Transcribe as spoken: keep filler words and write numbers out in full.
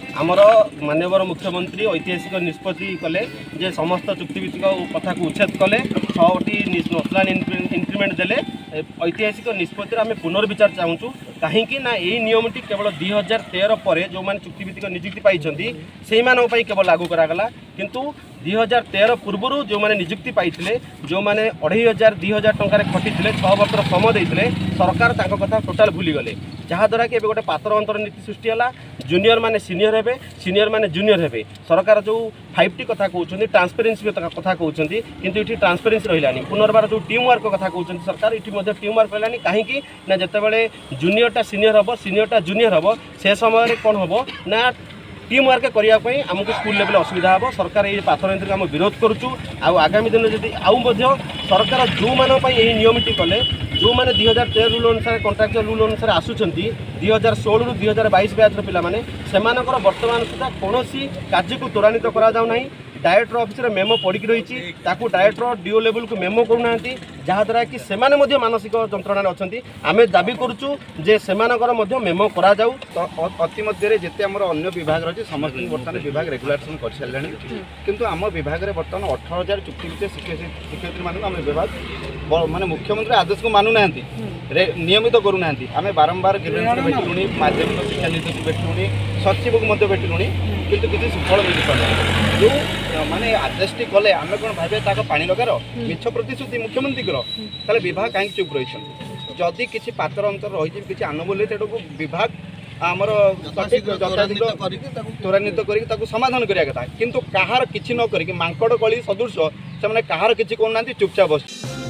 आमर माननीय मुख्यमंत्री ऐतिहासिक निष्पत्ति कले जे समस्त चुक्तिभित्तिक कथा को उच्छेद कले छटी नसलान इंक्रीमेंट देले ऐतिहासिक निष्पत्ति आम पुनर्विचार चाहूँ कहीं ना यही नियमटी केवल दुई हजार तेरह पर जो मैंने चुक्तिभित्तिक निजुक्ति पाई से केवल लागू करागला किंतु दुई हजार तेरह पूर्व जो मैंने निजुक्ति पाई जो मैंने अढ़ाई हजार दुई हजार टकर खटी छः वर्ष समय देते सरकार तांको कथा टोटाल भूलीगले जहाँद्वारा कि गोटे पातर अंतर नीति सृष्टि है जूनियर माने सीनियर हे सीनियर माने जूनियर हे सरकार जो फाइव टी कथा कहते ट्रांसपेरेन्सी कथा कहते किंतु ये ट्रांसपेरेन्सी रही पुनर्बार जो टीम वर्क कथा कहते सरकार ये टीम वर्क रही कहीं ना जितेबाला जूनियरटा सीनियर हम सीनियरटा जूनियर हम से समय कौन हम ना टीम वर्क करने आमको स्कूल लेवल असुविधा हे सरकार ये पाथर नीति आम विरोध करुचु आगामी दिन जब आउ सरकार जो मानी नियमटी कले जो मैंने दुई हजार तेरह रूल अनुसार कंट्राक्चुअल रूल अनुसार आसुंच दुई हजार षोलू दुई हजार बैश बैच पाने से बर्तमान सुधा कौन कार्य को त्वरान्वित करा डायरेक्टर ऑफिस रे मेमो पड़ी रही ताकू डायरेक्टर डीओ लेवल को मेमो करूना जहाँद्वारा कि सेमाने मध्य मानसिक जंत्रणा अच्छा आम दाबी करुचु जे सेमानकर मध्य मेमो करा जाऊ तो अतिमध्य जिते आम अन्य विभाग रही समस्त बर्तमान विभाग रेगुलेसन कर सारे किंतु आम विभाग में बर्तमान अठारह हजार चुक्ति शिक्षयित्री मान आम विभाग माने मुख्यमंत्री आदेश को मानुना नियमित करूना आम बारंबार ग्रीवेंस भेटलुणी माध्यमिक शिक्षा नीति भेटलुणी सचिव को भेटलुणी किंतु किसी सुफल मिल पार जो माने आदेश टी कले आम कौन भावे पानी लगार मिछ प्रतिश्रुति मुख्यमंत्री ताले विभाग कहीं चुप रही जदि किसी पातर अंतर रही किसी आनुमूल्य से विभाग आमर सठिक त्वरान्वित कर समाधान करिया कथा किंतु कहार किछि न करिक मांकड़ कली सदृश से कहार किछि कहना चुपचाप बस।